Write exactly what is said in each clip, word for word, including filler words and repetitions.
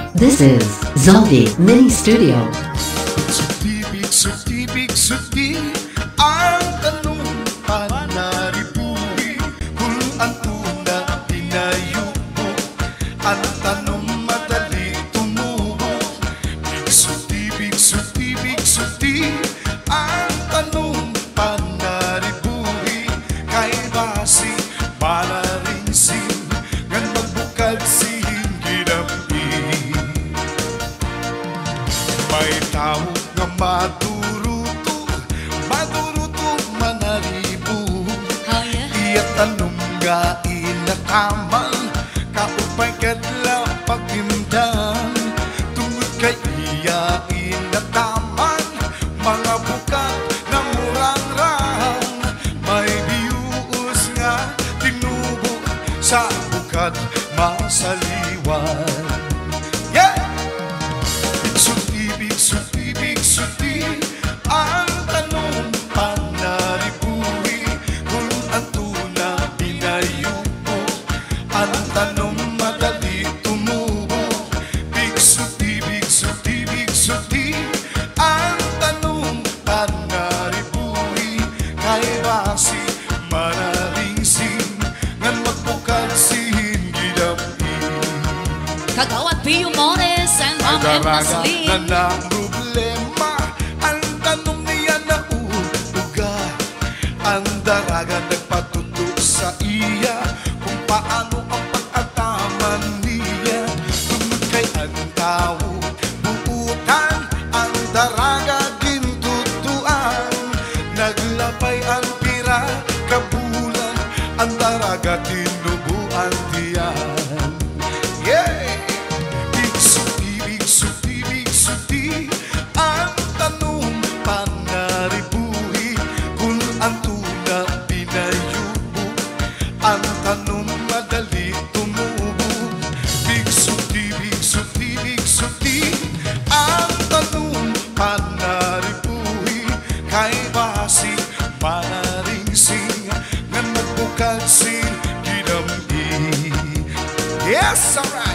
This is Zoldy Mini Studio. Sutibig, sutibig, suti ang tanong panaribuhi kung ang tuna pinayubo. Ang tanong madali tumubo. Sutibig, sutibig, suti ang tanong panaribuhi kay basi malaringsin ngan magbukad sing ginapi. May tao nga maduruto, maduruto manaribo. Iya tanong nga inakaman, kaupay kadla pagimdan. Tungod kay iya inakaman, mga bukat na murang-rang. May biuos nga tinubo sa bukat masaliwan. Yeah! Sutibig, sutibig, suti ang tanong panaribuhi kung ang tuna pinayubo. Ang tanong madali tumubo. Big sutibig, sutibig, suti ang tanong panaribuhi kay basi manaringsing ngan magpukad sin gidapi. Kagawad Pio Mores and Ma'am Emma Slim. Na ng problema, ang tanong niya na uuga. Ang daraga nagpatuto sa iya kung paano ang pag-ataman niya. Tungod kay ang tao, buutan ang daraga gintutuan. Naglapay ang pira, kabulan, ang daraga tinubuan diyan. Yeah! Big sutibig, sutibig, suti ang tanong panaribuhi kung ang tuna pinayubo. Ang tanong madali tumubo. Big sutibig, sutibig, suti ang tanong panaribuhi kay basi manaringsing ngan magbukad sin gidamgi. Yes, all right.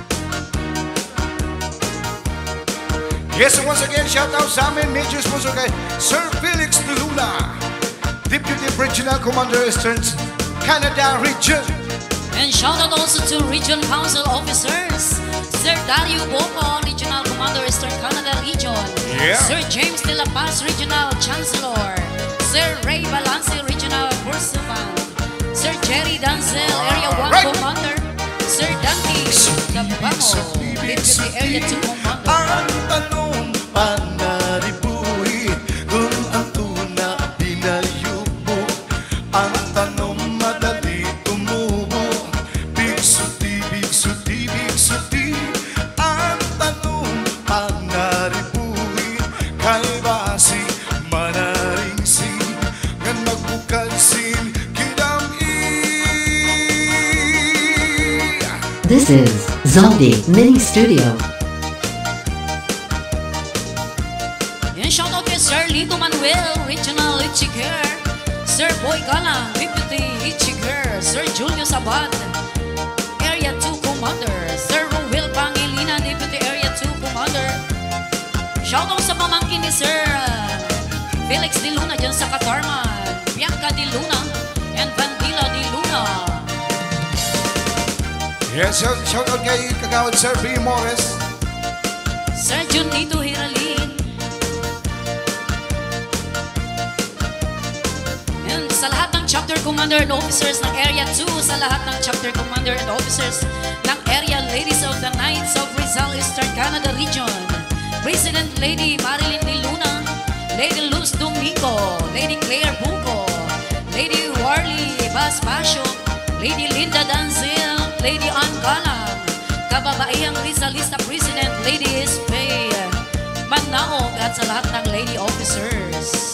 Yes, and once again, shout out sa amin, major sponsor kay Sir Felix De Luna, Deputy Regional Commander Eastern Canada Region. And shout out also to Region Council Officers, Sir Dario Boco, Regional Commander Eastern Canada Region. Yeah. Sir James De La Paz, Regional Chancellor. Sir Ray Balance, Regional Pursuant. Sir Jerry Dancel, Area one Right. Commander. Sir Dante Gabango, Deputy Area two Commander. Ang tanong panaribuhi kung ang tuna pinayubo. Ang tanong madali tumubo. Big suti, big suti, big suti ang tanong panaribuhi kay basi manaringsing ngan magbukad sin gidam-i. This is Zoldy Mini Studio. And shout out kay Sir Lito Manuel, Regional Ichiger. Sir Boy Galang, Deputy Ichiger. Sir Julio Sabat, Area two Commander. Sir Ruel Pangilina, Deputy Area two Commander. Shout out sa pamangkin ni Sir uh, Felix De Luna dyan sa Katarman. Bianca De Luna and Vandila De Luna. Yes, shout, shout out kay Kagawad Sir P. Morris. Sir Junito Hiralin. And sa lahat ng chapter commander and officers ng Area two, sa lahat ng chapter commander and officers ng Area Ladies of the Knights of Rizal Eastern Canada Region, President Lady Marilyn De Luna, Lady Luz Domingo, Lady Claire Buco, Lady Warly Basbasio, Lady Linda Danzel, Lady Ann Galang, kababaihang Rizalista President Lady Espay Mannaog at sa lahat ng lady officers.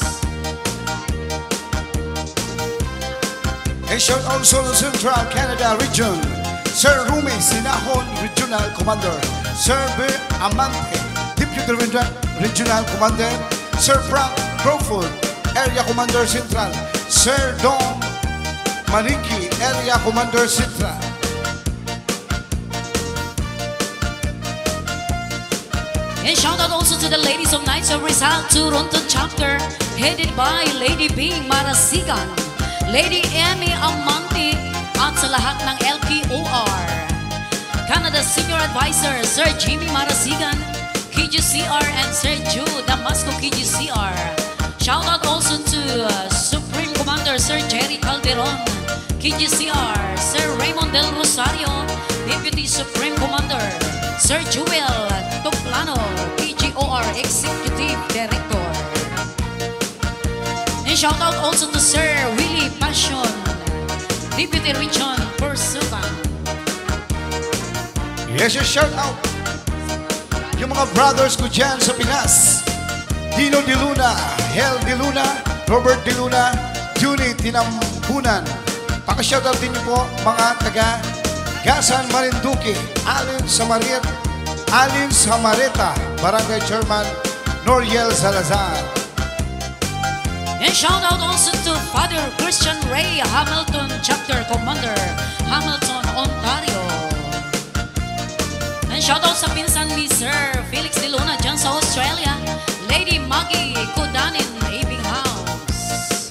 A shout also to Central Canada Region, Sir Rumi Sinahon, Regional Commander, Sir B. Amante, Deputy Regional Commander, Sir Frank Crawford, Area Commander Central, Sir Don Maniki, Area Commander Central. And shout out also to the ladies of Knights of Rizal, Toronto chapter, headed by Lady B. Marasigan, Lady Emmy Amante, at sa lahat ng L P O R. Canada Senior Advisor, Sir Jimmy Marasigan, K G C R, and Sir Jude Damasco K G C R. Shout out also to uh, Supreme Commander Sir Jerry Calderon, K G C R, Sir Raymond Del Rosario, Deputy Supreme Commander, Sir Joel Toplano, K G O R Executive Director. And shout out also to Sir Willie Passion, Deputy Region Pursukan. Yes, yes, shout out yung mga brothers ko dyan sa Pinas. Dino De Luna, Hel De Luna, Robert De Luna, Juni Tinambunan. Paka-shoutout din niyo po mga taga Gasan Marinduque, Alin Samarit, Alin Samareta, Barangay Chairman Noriel Salazar. And shout out also to Father Christian Ray Hamilton, Chapter Commander, Hamilton, Ontario. And shout out sa pinsan ni Sir Felix De Luna dyan sa Australia, Lady Maggie Kodanin, Abing House.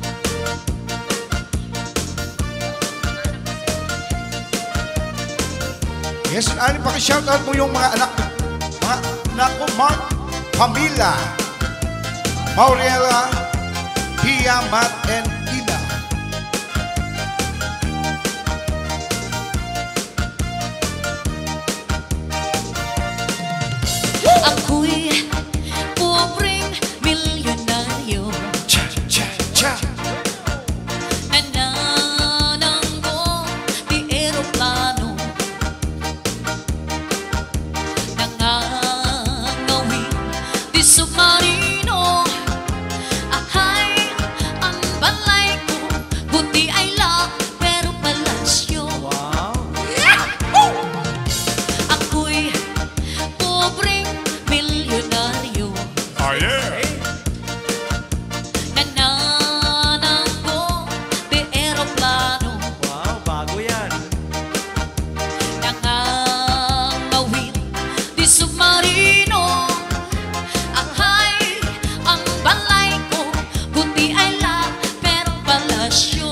Yes, ano, paki-shoutout mo yung mga anak, mga anak ko, Mark, Pamila, Mauriela, Pia, Matt, and Ina. Ako'y pobreng milyonaryo, Cha, cha, cha. nanananggo di eroplano, nangangawin di submarino. Ahay, ang balay ko, buti ay la, pero palasyo. Ako'y pobreng milyonaryo, Oh, yeah. nanananggo di eroplano, Wow, bago yan. nangangawin di submarino. Ahay, ang balay ko, buti ay la, pero palasyo.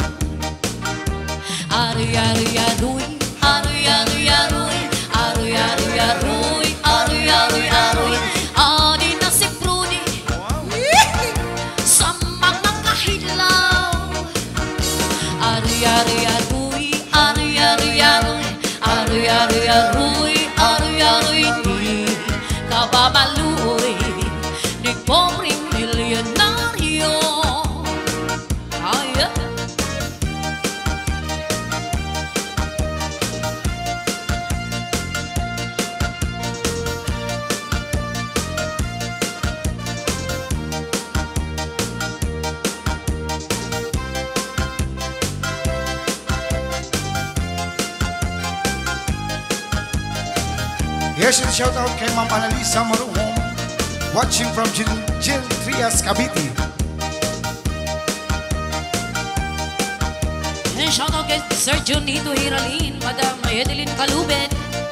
Aroy-aroy-aroy, aroy-aroy-aroy, aroy-aroy-aroy, aroy-aroy-aroy. Adi na si Prudy sa mga kahilaw. Aroy-aroy-aroy, aroy-aroy-aroy, aroy-aroy-aroy, aroy-aroy, di ka ba maluoy ni pobreng milyonaryo? Ay, Yes, and shoutout kay Ma'am Annalisa Maruhong, watching from Gil, Gil Trias, Cavite. and shout out kay Sir Junito Hiralin, Madam Edeline Calubet.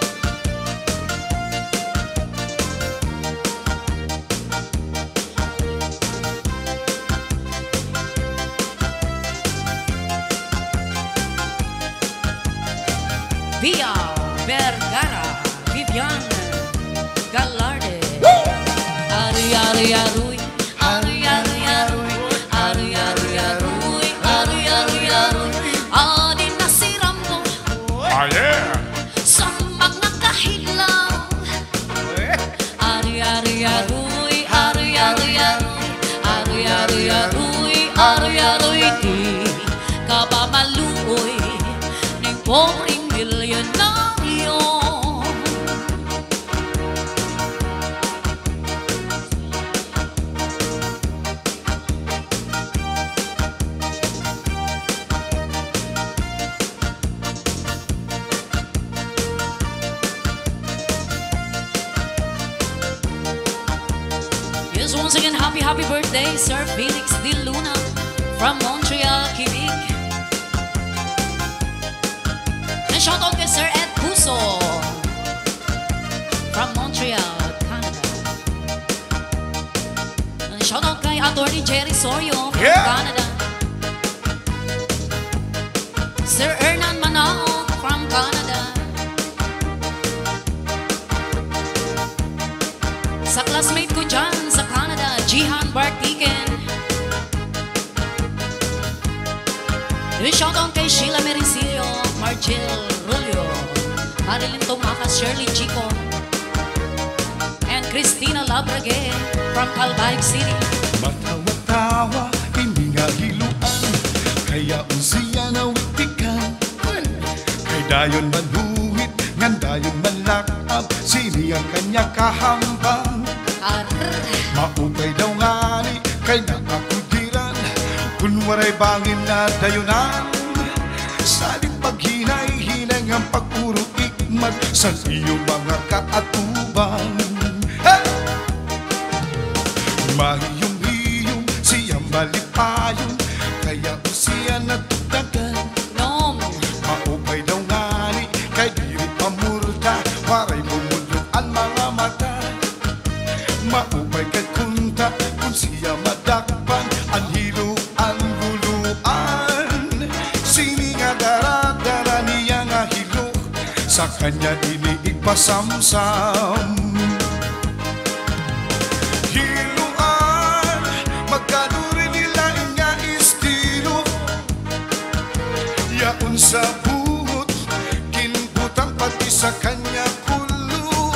Via Vergara, Vivian Galarde. Aroy-aroy-aroy, aroy-aroy-aroy, aroy-aroy-aroy, aroy-aroy-aroy. Adi na si Rambo Oh, yeah. sa mga kahilaw. Aroy-aroy-aroy, aroy-aroy-aroy, aroy-aroy-aroy, aroy-aroy, di ka ba maluoy ni pobreng milyonaryo? Yes, once again, happy, happy birthday, Sir Felix De Luna from Montreal, Quebec. And shout out kay Sir Ed Puso from Montreal, Canada. Osorio from Yeah. Canada. Sir Hernan Manao from Canada. Sa classmate ko dyan sa Canada, Jihan Bartiken. Yung shoutout kay Sheila Mericillo, Margel Rulio, Marilyn Tomakas, Shirley Chico, and Christina Labrague from Calbayog City. Matawa-tawa, hindi nga hiluan, kaya unsiya na witikan. Kay dayon manhuhit, ngan dayon manlakab, sini ang kanya kahambang. Arr, Maupay daw ngani, kay nakakudiran, kun waray bangin na dayunan. Saling paghinay-hinay ang pagpuro ikmat sa iyong mga kaatubang. Hey! Mahiyong-hiyong siya malipayon, kaya siya natutagan. nom, Maupay daw ngani, kay diri pamurta, waray bumulot ang mga mata. Maupay kay kunta, kung siya madakpan, ang hilo ang luluan. Sini nga dara-dara niya nga hilo, sa kanya iniipasamsam. Hiluan, magkaduri nila nga estilo, yaon sa buhot, kinbutang pati sa kanya kulo.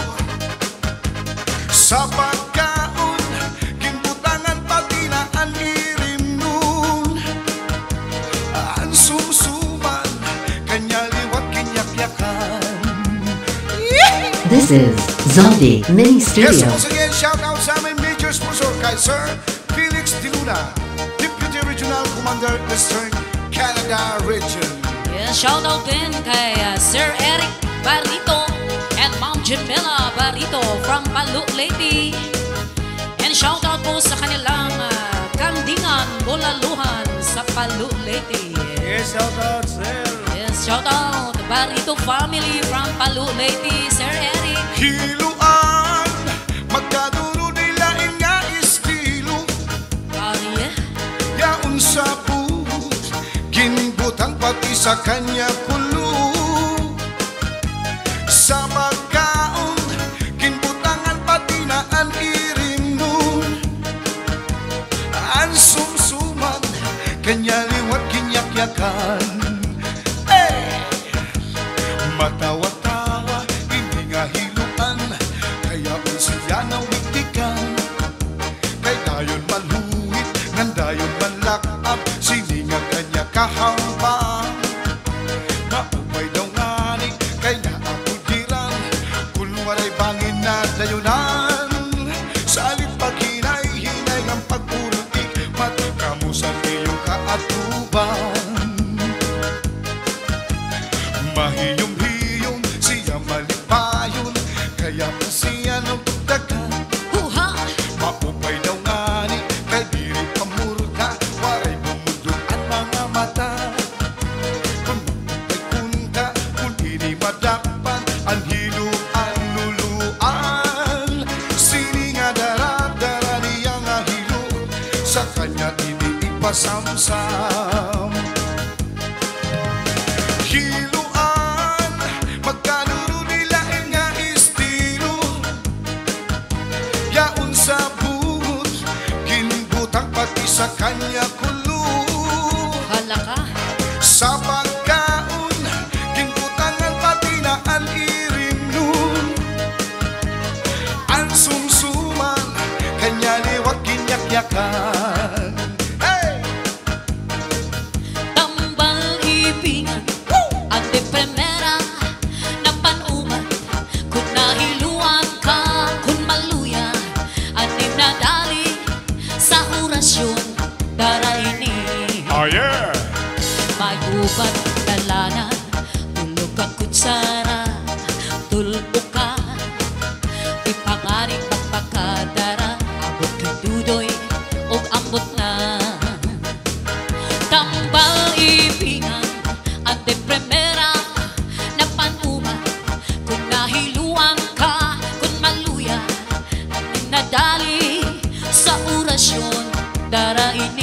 Sa pagkaon, kinbutangan pati na ang irim nun. Ang sumsuman, kanya liwat kinyak-yakan. This is Zaldi Mini Yes, Studio. once again, shout out sa aming major sponsor kay Sir Felix Diluna, Deputy Regional Commander, Eastern Canada Region. yes, shoutout din kay uh, Sir Eric Barrito and Ma'am Jamila Barrito from Palu, Leyte. And shoutout po sa kanilang uh, kandingan, bulaluhan sa Palu, Leyte. Yes, shout out, sir. Yes, shoutout Barrito family from Palu, Leyte, Sir Eric. Hiluan, magkadulo nila nga estilo, Kaya, yaon sa buhos, ginbutang pati sa kanya kulo. Sa pagkaon, ginbutangan pati na ang irim nun. Ang sumsuman, kanya liwat kinyak-yakan. Hey! Matawa-tawa, hindi nga hiluan, kaya siya na witikan. Kay dayon malhuhit, ngan dayon manlakab, sini nga kanya kahambang. Maupay daw ngani, kay naakudiran, kung waray bangin na dayunan. Salit paghinay-hinay ng pagpulutik, matikamusan iyong kaatuban. Mahiyong-hiyong siya malipayon, kaya siya nang tugdagan. huha, Maupay daw ngani, kay diri pamurta, waray bumudot ang mga mata. Kung maupay kunta, kung ini madakpan, ang hilo ang luluan. Sini nga dara-dara niya nga hilo, sa kanya iniipasamsam. Hiluan, magkanuro nila nga estilo, yaon sa buhot, ginbutang pati sa kanya kulo. halaka, Sa pagkaon, ginbutangan pati na ang irim nun. Ang sumsuman, kanya liwat kinyak-yakan. Hey! tambal ibingan, ate primera na panumat, kung nahiluan ka, kung maluya, ate nadali sa orasyon, daraini. Oh yeah! Mayubat dalana, tulog ang kutsara, tulpo ka, ipangaring magpakadara, abot kay dudoy, og ambot na. Tambal ibingan, ate primera na panuma, kung nahiluan ka, kung maluya, ate nadali sa orasyon, daraini.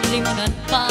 limunan pa.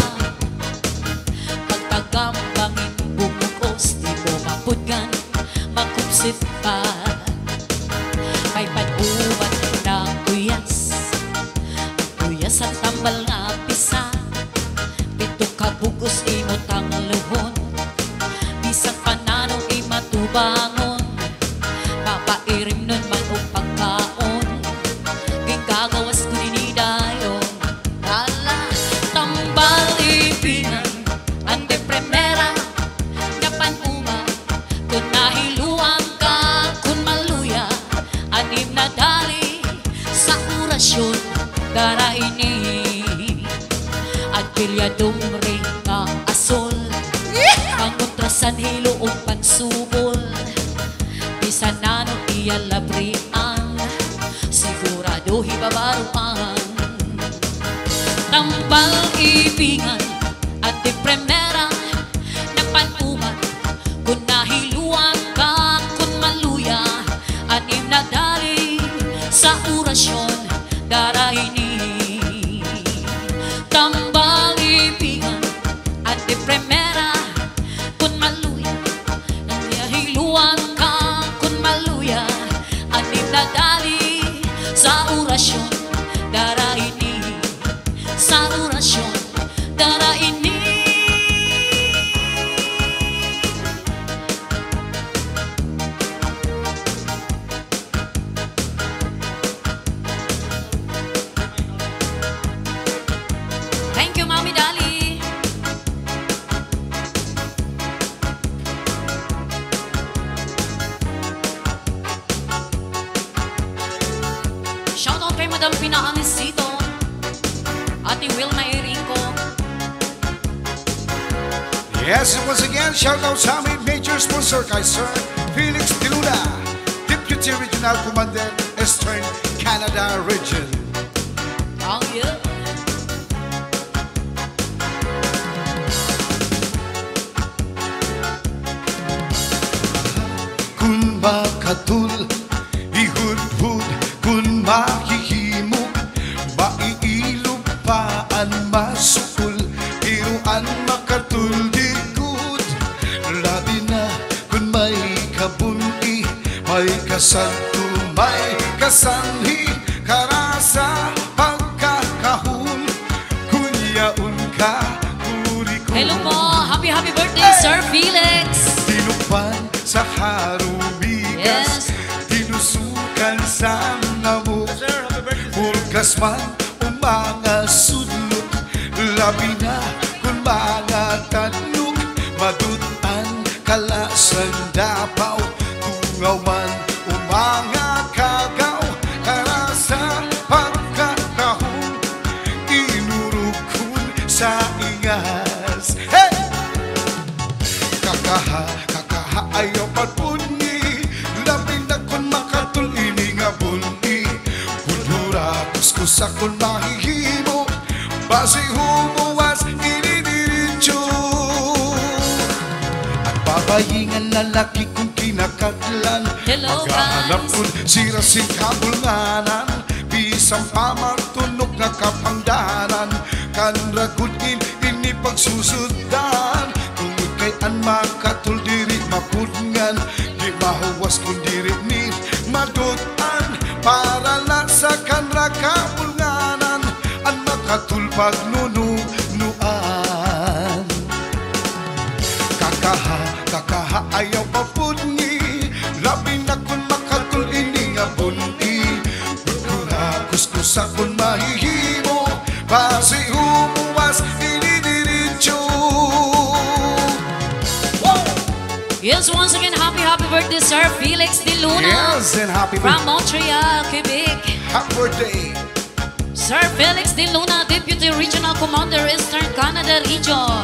Pagtagambangin bumukos, di mo mapudgan, makupsit pa. May pag-uwan na tuyas, tuyas at tambal nga pisa. Pito ka bugos imot ang luhon, bisang pananong imatubangon. Papairim nun mag-upagkaon, gingagawas ko ninidayon. Ala, tambal ipingan, ande primera, dapan uma, kung nahiluan ka, kung maluya, anim na dali, sa orasyon, dara ini. At pilyadong ring nga asol, ang kontrasan hilo o pansubol. Bisan na no iya labrian, sigurado hibabaruan. Tambal ibingan at di primera, napanuman, kung nahiluan ka, kung maluya, anim na dali, sa orasyon, darahini. Tambal ibingan at di primera, kung maluya, nahiluan ka, kung maluya, anim na dali, sa orasyon, darahini. Sa orasyon, darahini. Thank you, Mami Dali. Shout out kay Madam Pinaanisito, Ate Wilma Irinko. Yes, and once again, shout out sa aming major sponsor kay Sir Felix De Luna, Deputy Regional Commander, Eastern Canada Region. Oh yeah. Kun makatul, ihudhud, kun mahihimog, maiilupaan masukul, iruan makatul digud. Labi na kun may kabunti, may kasanto, may kasanhi, karasa pagkakahul, kunyaun ka, kurikul. Hello po, happy happy birthday, Sir Felix. Tinupan sa harubigas, Yes. tinusukan sa namo, purkas man o mga sudlot, labi na kung mga tanong, madutan kalasan dapaw, tungaw man o mga kagaw, karasa pagkakahon, inurukun sa ingas. Hey! Kakaha, kakaha ayaw pagpungi, labi na kung makatul ini nga bunti, kultura kuskusa kung mahihimo, basi humuwas inidiritso. At babayingan lalaki kung kinakatlan, Hello, maghahanap guys. kung sirasin kabulnganan, bisang pamartunok na kapangdanan, kanragudin ini pagsusudan. Tungod kay an makatul diri mapudngan, di mahuwas kung diri ni madutan, para lang sa kanra kabulnganan, an makatul pagnununuan. Kakaha, kakaha ayaw papudngi, labi na kung makatul ini nga bunti, kultura kuskusa kung mahihimo, basi humuwas inidiritso. Yes, once again, happy happy birthday, Sir Felix De Luna. Yes, and happy From birthday. Montreal, Quebec. Happy birthday. Sir Felix De Luna, Deputy Regional Commander, Eastern Canada Region.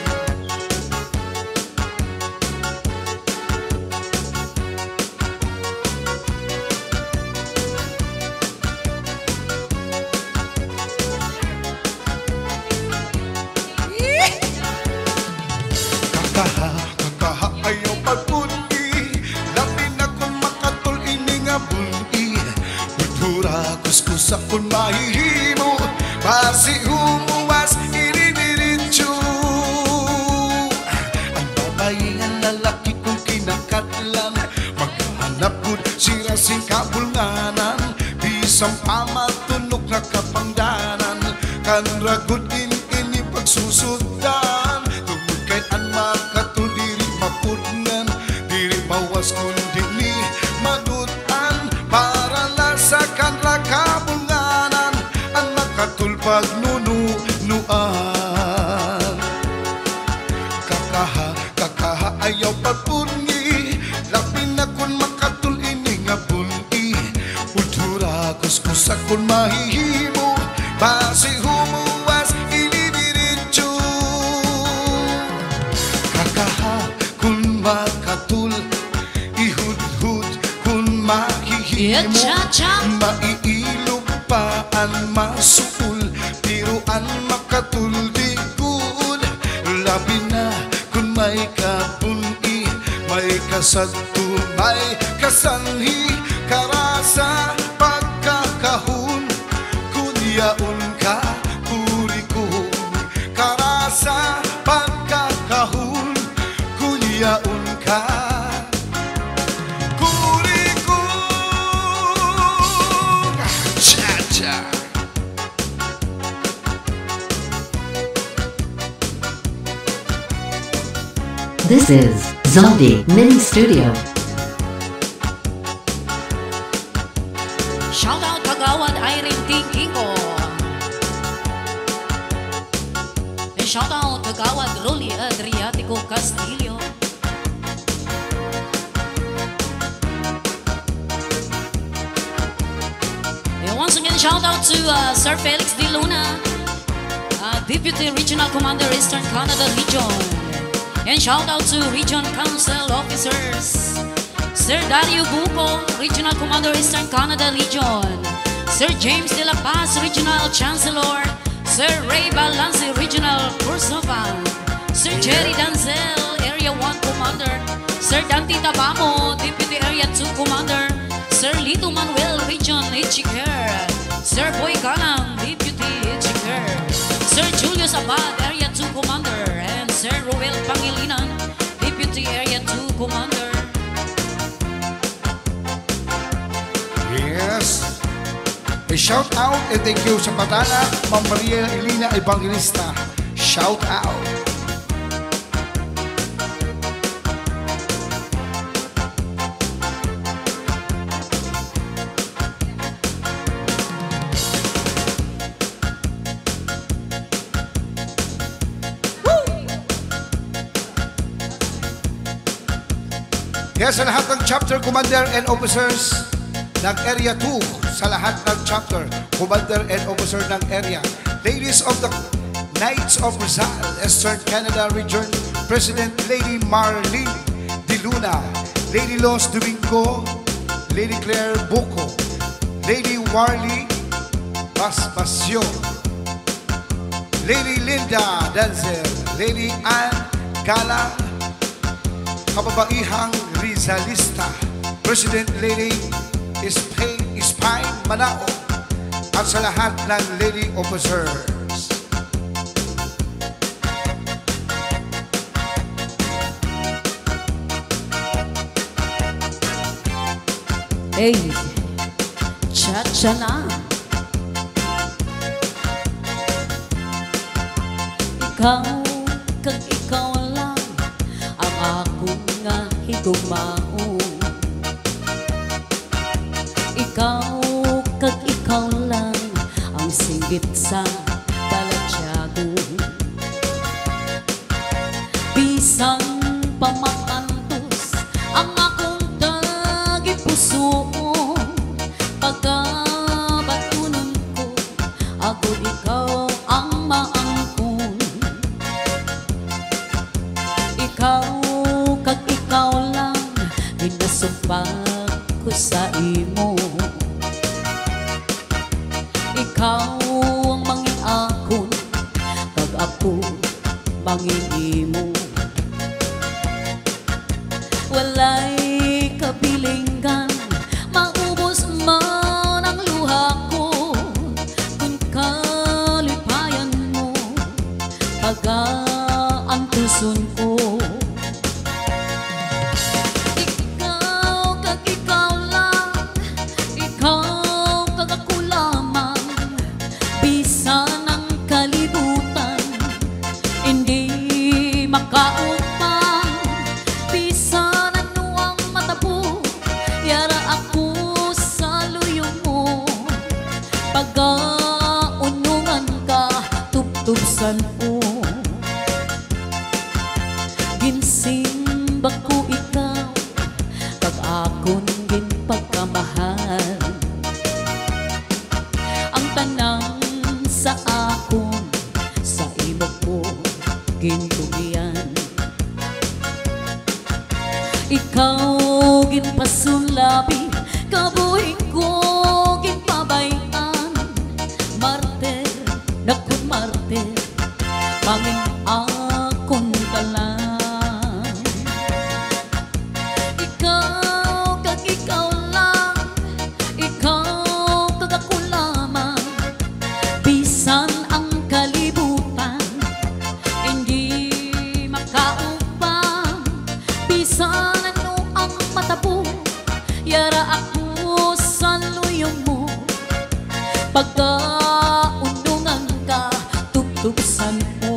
Kakaha, kakaha ayaw pagpunti, labi na kung makatul ini nga bunti, kultura kuskusa kung mahihimo, basi humuwas kasing kabulnganan, bisang pamatunok na kapangdanan, kan ragod in ini pagsusundan, tungod kay an makatul diri mapudngan, diri bawas kundi ni madutan, para lasa kan rakabulnganan, an makatul pagnununuan. Kakaha, kakaha ayaw pagpungi, labi na kun makatul ini nga buni, udura kuskusa kun mahihimo, basi humuwas ilibiritsu. Kakaha kun makatul, ihudhud kun mahihimo, maiilupaan masuul, piruan makatul digul, labi na kun may kabuni, may kasatu, may kasanhi, karasa pagkakahun, kunyaun ka kurikun, karasa pagkakahun, kunyaun ka kurikun. Cha-cha. This is Zombie Mini Studio. Shout out Kagawad Irene T. Kingo. And shout out Kagawad Rolly Adriatico Castillo. And once again, shout out to uh, Sir Felix De Luna, uh, Deputy Regional Commander Eastern Canada Region. And shout out to Region Council Officers, Sir Dario Buco, Regional Commander Eastern Canada Region, Sir James De La Paz, Regional Chancellor, Sir Ray Balanzi, Regional Pursuvan, Sir Jerry Danzel, Area one Commander, Sir Dante Tabamo, Deputy Area two Commander, Sir Lito Manuel, Region Ichiker, Sir Boy Ganang, Deputy Ichiker, Sir Julius Abad, Area two Commander, and Sir Ruel Pangilinan, Deputy Area two Commander. Yes. A shout out and thank you sa Batana, Ma'am Maria Elena Evangelista. Shout out. Yes, sa lahat ng chapter commander and officers ng Area two, sa lahat ng chapter commander and officer ng area, ladies of the Knights of Rizal, Eastern Canada Region, President Lady Marlene De Luna, Lady Los Domingo, Lady Claire Buco, Lady Warly Paspasio, Lady Linda Danzel, Lady Ann Gala, kababaihang Rizalista, President Lady Spain, Spain Manao, at sa lahat ng lady officers. Hey, cha-cha na. Ikaw, kag ikaw lang ang akong nga higugmaon. Ikaw, kag ikaw lang ang singgit sa balatyago. Bisang pamakantos ang akong daging puso. Pagkabatunon ko, ako ikaw ang maangkon. Ikaw, kag ikaw lang ginasumpak ko sa imo. Ikaw ang mangin akon, kag ako mangin imo. Walay kabilinggan, maubos man ang luha ko, kung kalipayan mo, pagaan tuson ko. Ikaw, kag ikaw lang tutuksan mo. Ginsimba ko ikaw kag akon gin pagkamahal. Ang tanang sa akon sa imo ko gintugian. Ikaw ginpasulabi kabuhing ko ginpabayan. Martir nakun martir pangin akon talang. Ikaw kag ikaw lang, ikaw kag ako lamang. Bisan ang kalibutan hindi makaupang. Bisan ano ang matabo, yara ako sa luyong mo. Pagkaundungan ka, tutuksan mo.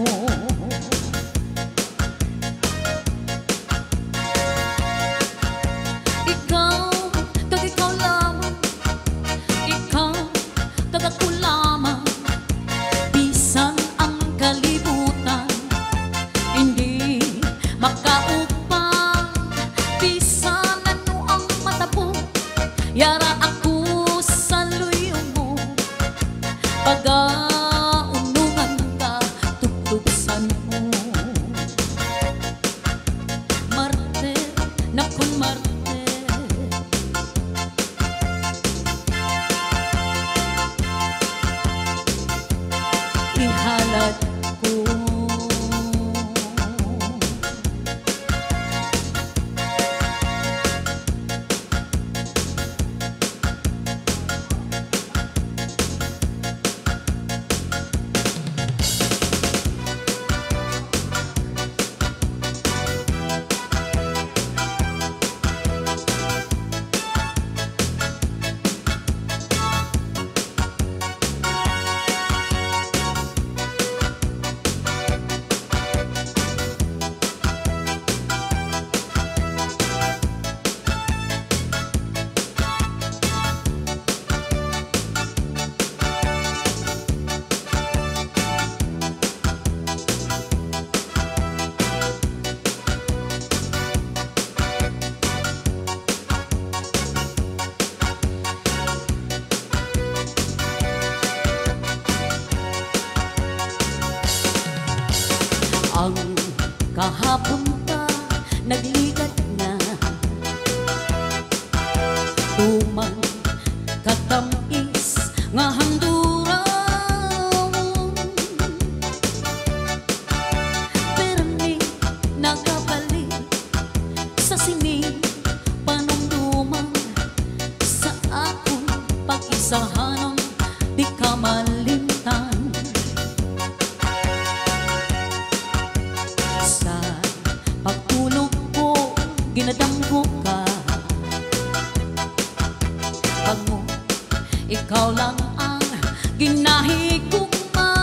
Ikaw kag ikaw lamang, ikaw kag ako lamang. Bisan ang kalibutan hindi makaupang. Bisan ano ang matabo, yara ako sa luyong mo. Pagkaunungan ka, tutuksan mo. Marte, nakon marte. Ihalad ko. Ang kahapon pa nagligat na, tuman katamis nga handuraw. Permi nagabalik sa sining panumduman. Sa akong pag-isahanon di ka malimtan. Sa pagtulog ko, ginadamgo ka. Pag mo, ikaw lang ang ginahigugma.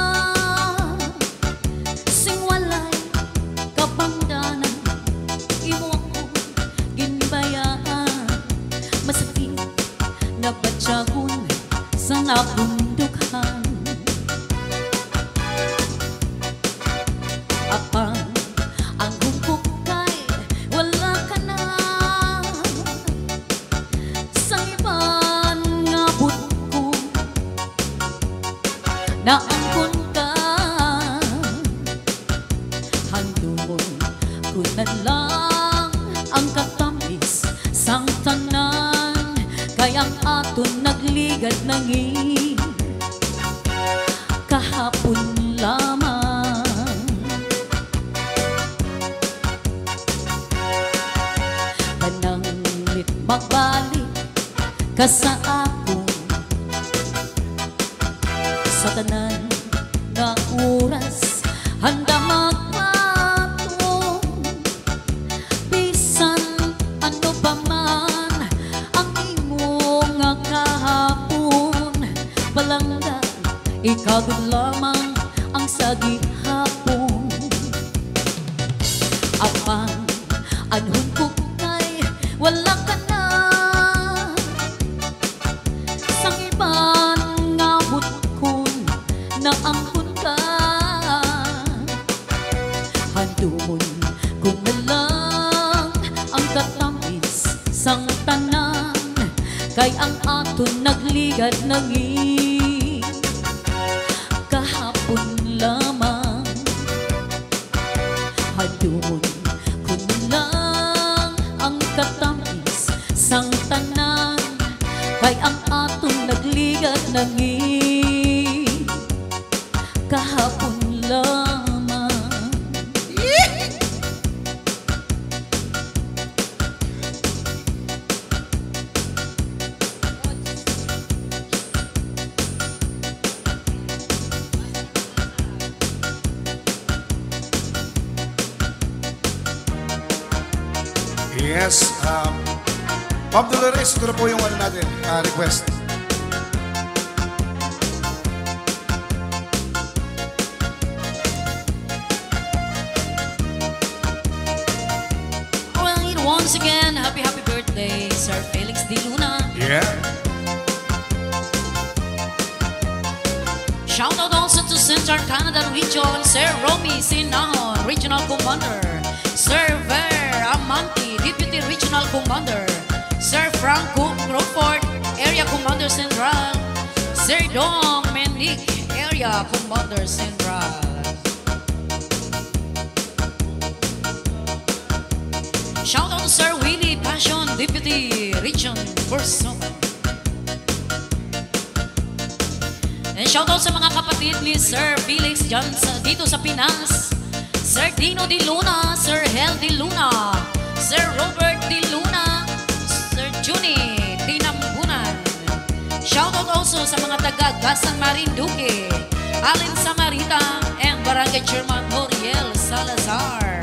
Sing walay kabangdanan, imo ako ginbayaan. Masakit na batyagon sa nabundukhan. Apang ang hukok kay wala ka na. Sa iban nga butko naangkon ka. Handumon ko na lang ang katamis sang tanan. Kayang aton nagligad nangin kahapon lamang. Pananglit magbalik ka sa ako. Sa tanan nga oras handa magpatong. Bisan ano pa man ang imo nga kahapon. Palangga ikaw lamang ang sagihapon. Apang anhon ko kay wala ka na. Sang iban nga butkon na angkon ka. Hadumon kung na lang ang katamis sang tanan, kay ang aton nagligad nangin kahapon lamang. Hadumon kung na lang ang katamis sang tanan, kay ang aton nagligad nangin kahapon lamang. Yes, um, Ma'am Dolores, ito na po yung ano natin, uh, request. Alright, once again, happy happy birthday, Sir Felix D. Luna. Yeah. Shout out also to Central Canada Region, Sir Romy Sinahon, Regional Commander, Sir Ver Amante, Deputy Regional Commander, Sir Franco Crawford, Area Commander Central, Sir Dong Menik, Area Commander Central. Shout out to Sir Willie Passion, Deputy Region Person. And shout out sa mga kapatid ni Sir Felix dyan sa, dito sa Pinas, Sir Dino Di Luna, Sir Hel Di Luna, Sir Robert Di Luna, Sir Juni Tinambunan. Shout out also sa mga taga Gasan Marinduque, Alin Samarita, and Barangay Chairman Noriel Salazar.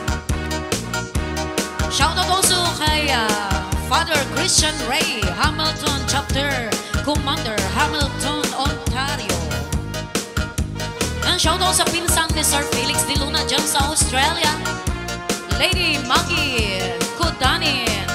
Shout out also kay uh, Father Christian Ray, Hamilton Chapter Commander, Hamilton, Ontario. And shout out sa pinsan ni Sir Felix Di Luna dyan sa Australia, Lady Maggie Kudanin.